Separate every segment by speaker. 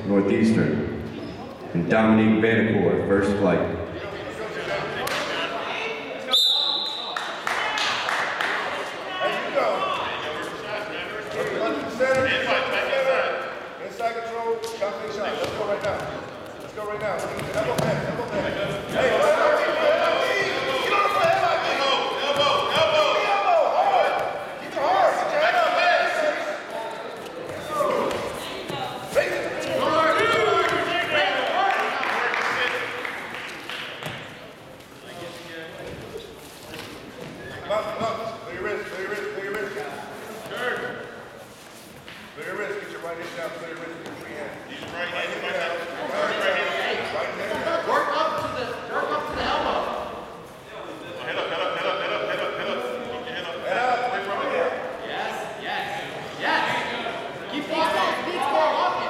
Speaker 1: Northeastern. And Dominique Vanacore, first flight.
Speaker 2: Inside control, calculate shot. Let's go right now. Let's go right now. Elbow back, elbow back. Hey, get on the front head like this. Elbow. Hard. Keep it hard. Get your head up, man. Face it. Come up. Clear your wrist. Clear your wrist. Clear your wrist. Get your right hand down. Clear your wrist. Get your free hand. Use your right hand. Right hand.
Speaker 3: Work up to the elbow.
Speaker 2: Head up. Keep your head up. Head up. Away from it.
Speaker 3: Yes. Keep walking. Keep walking.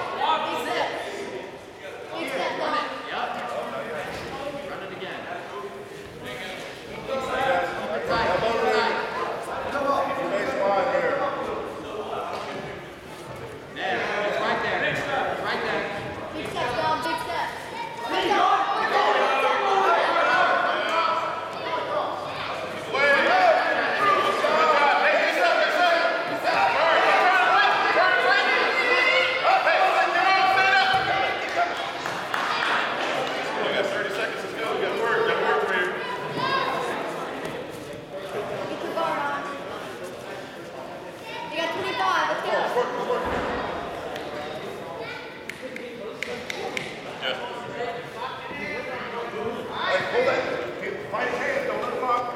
Speaker 3: Keep step. Run it. Yep. Run it again.
Speaker 2: Elbow right. Face wide here.
Speaker 3: There. It's right there.
Speaker 4: Big step, Dom, big step. Get your guard on. You got 25, let's go.
Speaker 2: Hey, pull that. Find his hands. Don't let him lock.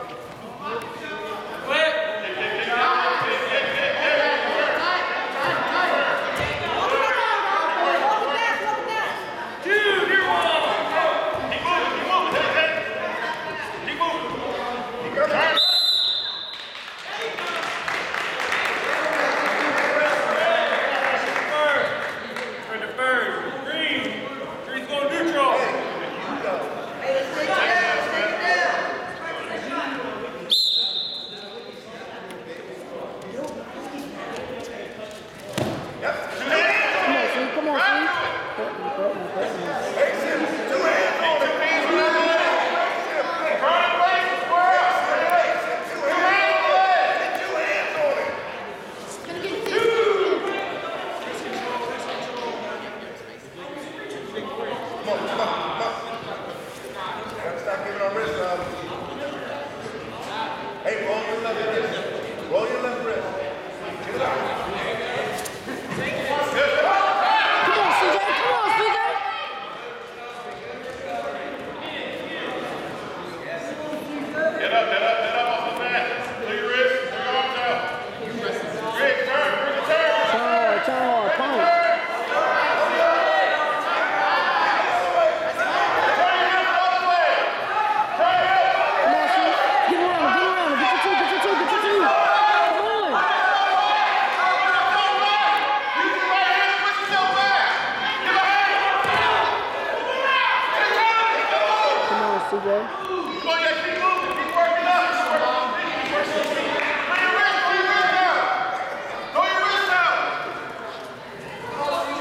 Speaker 2: Hey, roll your left wrist. Roll your left wrist. Get it out.
Speaker 4: Come on, CJ.
Speaker 2: Get up off the mat. Clear your wrist. Clear your arms out. Rick, turn. Bring the turn.
Speaker 4: Turn hard, punch. CJ.
Speaker 2: Come on, yeah, keep moving. Keep working up. Keep working up. Pull your wrist out. Pull your wrist out.
Speaker 4: Punch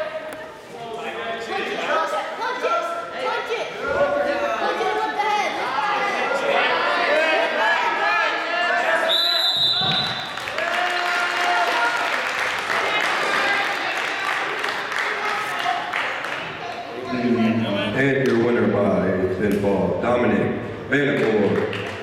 Speaker 4: it. Punch it with the head.
Speaker 1: And your winner by pinfall, Dominique Vanacore.